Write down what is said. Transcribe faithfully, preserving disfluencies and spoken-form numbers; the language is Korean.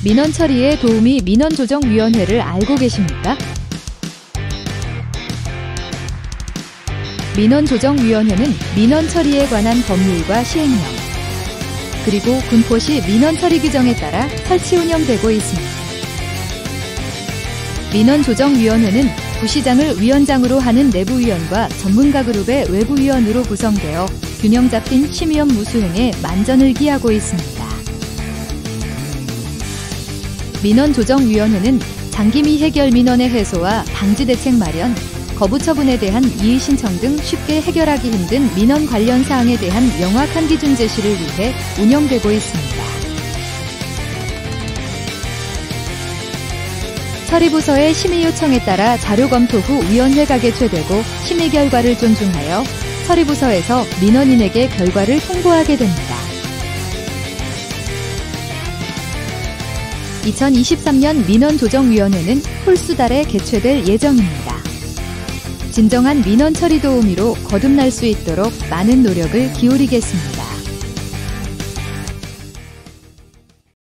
민원 처리에 도우미 민원조정위원회를 알고 계십니까? 민원조정위원회는 민원 처리에 관한 법률과 시행령, 그리고 군포시 민원 처리 규정에 따라 설치 운영되고 있습니다. 민원조정위원회는 부시장을 위원장으로 하는 내부위원과 전문가 그룹의 외부위원으로 구성되어 균형 잡힌 심의업 무수행에 만전을 기하고 있습니다. 민원조정위원회는 장기 미해결 민원의 해소와 방지 대책 마련, 거부 처분에 대한 이의 신청 등 쉽게 해결하기 힘든 민원 관련 사항에 대한 명확한 기준 제시를 위해 운영되고 있습니다. 처리부서의 심의 요청에 따라 자료 검토 후 위원회가 개최되고 심의 결과를 존중하여 처리부서에서 민원인에게 결과를 통보하게 됩니다. 이천이십삼 년 민원조정위원회는 홀수달에 개최될 예정입니다. 진정한 민원 처리 도우미로 거듭날 수 있도록 많은 노력을 기울이겠습니다.